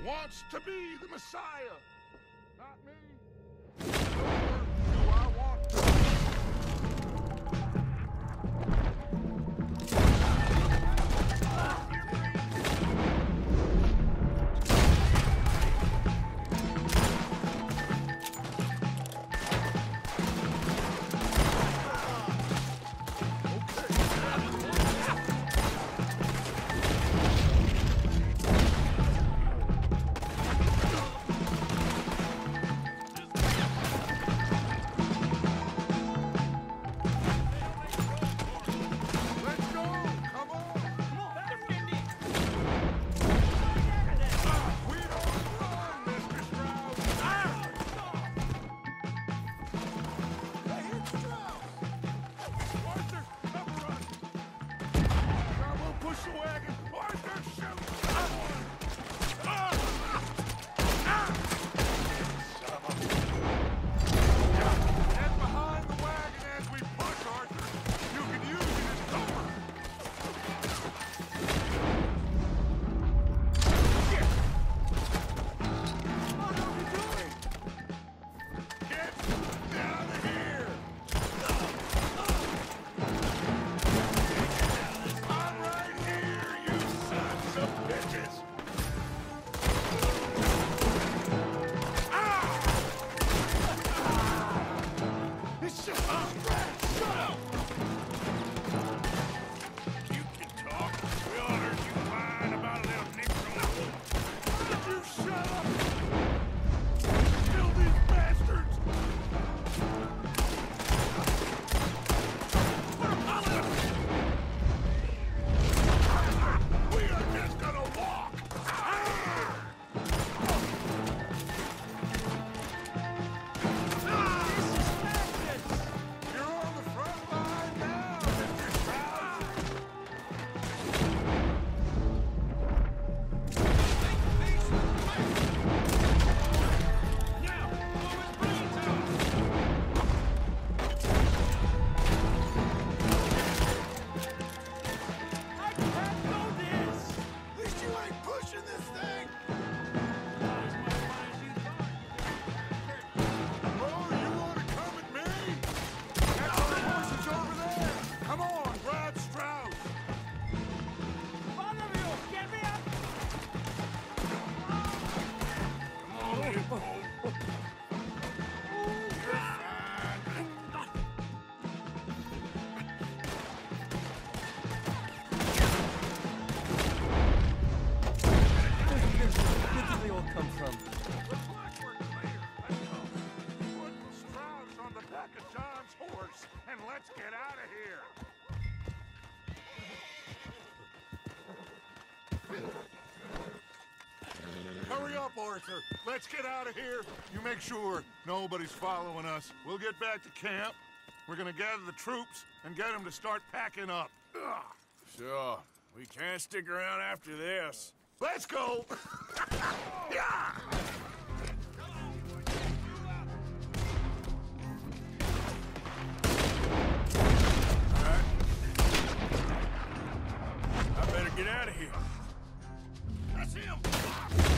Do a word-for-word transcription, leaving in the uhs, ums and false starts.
wants to be the Messiah. Not me. Nor do I want to. Let's get out of here! Hurry up, Arthur! Let's get out of here! You make sure nobody's following us. We'll get back to camp. We're gonna gather the troops and get them to start packing up. Ugh. Sure. We can't stick around after this. Let's go! Yeah! Get out of here. That's him!